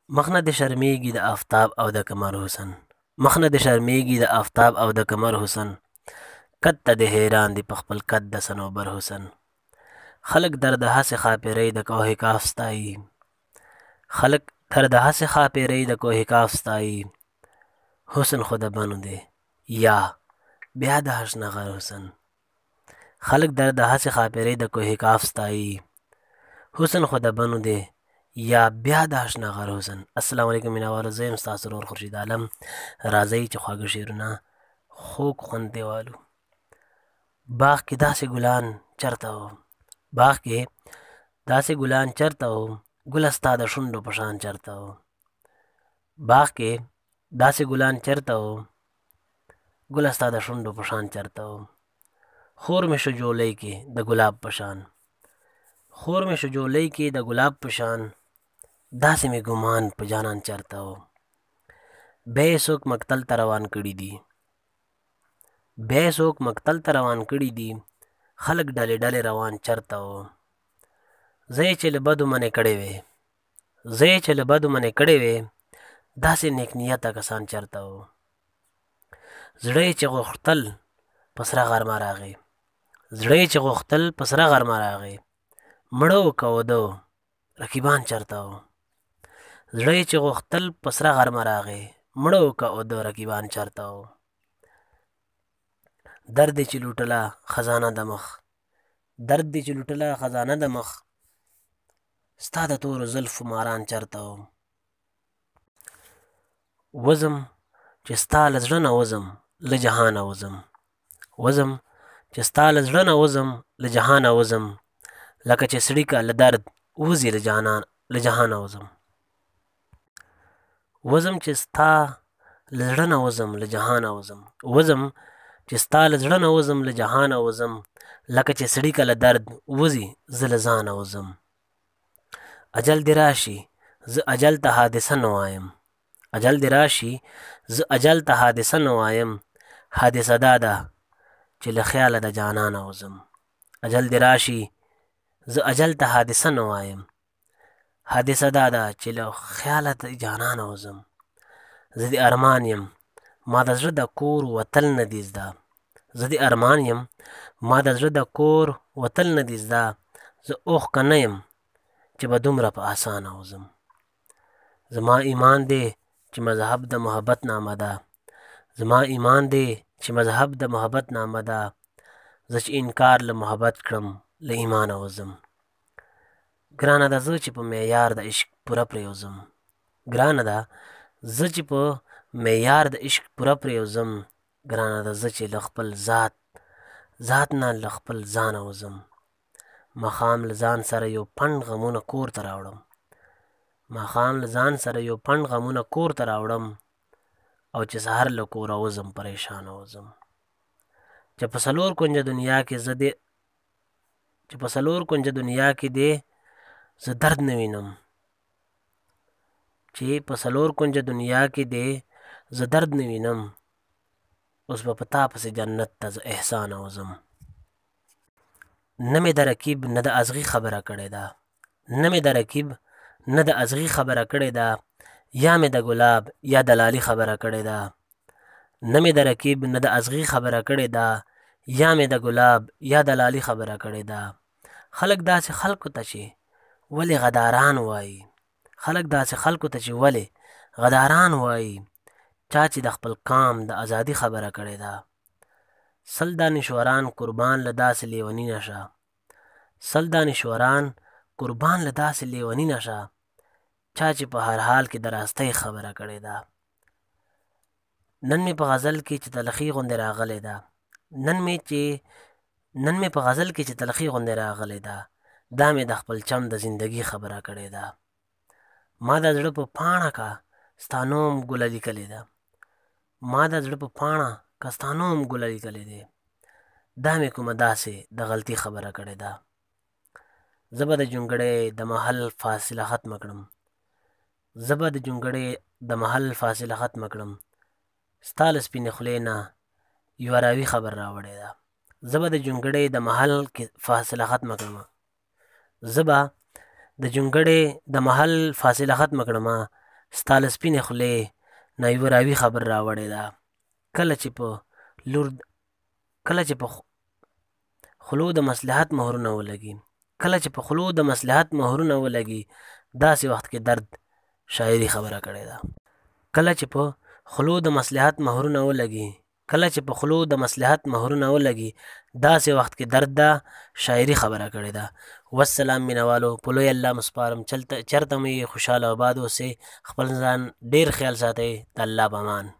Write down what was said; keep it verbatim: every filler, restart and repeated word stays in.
مخ نه دې شرمېږي د آفتاب او د قمر حسن، مخ نه دې شرمېږي د آفتاب او د قمر حسن، قد ته دې حیران دي په خپل قد د صنوبر حسن. خلق در د هسې خاپیرۍ د کوه کاف ستایي، خلق در د هسې خاپیرۍ د کوه کاف ستایي، حسن خو د بنو دی یا بیا د هشنغر حسن. خلق در د هسې خاپیرۍ د کوه کاف ستایي، حسن خو د بنو دی یا بیا د هشنغر حسن. السلام علیکم مینهوالو، زه یم ستاسو ورور خورشید عالم. راځئ چې خواږه شعرونه خوږ خوند دیوالو. باغ کې داسې ګلان چرته و، باغ کې داسې ګلان چرته و، ګله ستا د شونډو په شان چرته و. باغ کې داسې ګلان چرته و، ګله ستا د شونډو په شان چرته و. خور مې شو جولۍ کې د ګلاب په شان، خور مې شو جولۍ کې د ګلاب په شان، داسې مې ګمان په جانان چرته و. بیا یې څوک مقتل ته روان کړي دي، بیا یې څوک مقتل ته روان کړي دي، خلک ډلې ډلې روان چرته و. زه یې چې له بدو منې کړې وې، زه یې چې له بدو منې کړې وې، داسې نیک نیته کسان چرته و. زړه یې چې غوښتل په سره غرمه راغی، زړه یې چې غوښتل په سره غرمه راغی، مړه و که وده رقیبان چرته و. زړه یې چې غوښتل په سره غرمه راغی، مړه و که وده رقیبان چرته و. درد دې چې لوټله خزانه د مخ، درد دې چې لوټله خزانه د مخ، ستا د تورو زلفو ماران چرته و. وزم چې ستا له زړه نه وزم له جهانه وزم، وزم چې ستا له زړه نه وزم له جهانه وزم، لکه چې سړي که له درد وځي له جانان له جهانه وزم. وزم چې ستا له زړه نه وزم له جهانه وزم، وزم چې ستا له زړه نه وزم له جهانه وزم، لکه چې سړي که له درد وځي زه له ځانه وزم. اجل دې راشي زه اجل ته حادثه نه وایم، اجل دې راشي زه اجل ته حادثه نه وایم، حادثه دا ده چې له خیاله د جانانه وزم. اجل دې راشي زه اجل ته حادثه نه وایم، حادثه دا ده چې له خیاله د جانانه وزم. زه دې ارمان یم ما د زړه د کور وتل نه دي زده، زه دې ارمان یم ما د زړه د کور وتل نه دي زده، زه اوښکه نه یم چې به دومره په اسانه وزم. زما ایمان دی چې مذهب د محبت نامه ده، زما ایمان دی چې مذهب د محبت نامه ده، زه چې انکار له محبت کړم له ایمانه وزم. ګرانه ده زه چې په معیار د عشق پوره پرېوزم، ګرانه ده زه چې په معیار د عشق پوره پرېوزم، ګرانه ده زه چې له خپل ذات ذات نه له خپل ځانه وزم. ماښام له ځان سره یو پنډ غمونه کور ته راوړم، ماښام له ځان سره یو پنډ غمونه کور ته راوړم، او چې سهار له کوره وزم پریشانه وزم. چې په څلور کونجه دنیا کې زه دې چې په څلور کونجه دنیا کې دې زه درد نه وینم، چې په څلور کونجه دنیا کې دې زه درد نه وینم، اوس به په تا پسې جنت ته زه احسانه وزم. نه مې د رقیب نه د ازغي خبره کړې ده، نه مې د رقیب نه د ازغي خبره کړې ده، یا مې د ګلاب یا د لالي خبره کړې ده. نه مې د رقیب نه د ازغي خبره کړې ده، یا مې د ګلاب یا د لالي خبره کړې ده. خلک داسې خلکو ته چې ولې غداران وایي، خلک داسې خلکو ته چې ولې غداران وایي، چا چې د خپل قام د ازادي خبره کړې ده. سل دانشوران قربان له داسې لیوني نشه، سل دانشوران قربان له داسې لیوني نشه، چا چې په هر حال کې د راستۍ خبره کړې ده. نن مې په غزل کې چې تلخي غوندې راغلې ده، نن مې چې نن مې په غزل کې چې تلخي غوندې راغلې ده، دا مې د خپل چم د زندګي خبره کړې ده. ما د زړه په پاڼه کا ستا نوم ګله لیکلې ده، ما د زړه په پاڼه که ستا نوم ګله لیکلې دی، دا مې کومه داسې د غلطي خبره کړې ده. زه به د جونګړې د محل فاصله ختمه کړم، زه به د جونګړې د محل فاصله ختمه کړم، ستا له سپینې خولې نه یوه راوي خبر راوړې ده. زه به د جونګړې د محل فاصله ختمه کړم، زه به د جونګړې د محل فاصله ختمه کړم، ستا له سپینې خولې نه یوه راوي خبر راوړې ده. کله چې په لور کله چې په خلو د مصلحت مهرونه ولګي کله چې په خلو د مصلحت مهرونه ولګي داسې وخت کې درد شاعري خبره کړې ده. کله چې په خلو د مصلحت مهرونه ولګي کله چې په خلو د مصلحت مهرونه ولګي داسې وخت کې درد ده شاعري خبره کړې ده. والسلام مینوالو په لوی الله مسپارم چلته چرته مې خوشحاله آباد اوسئ. خپل ځان ډیر خیال ساتئ. د الله په امان.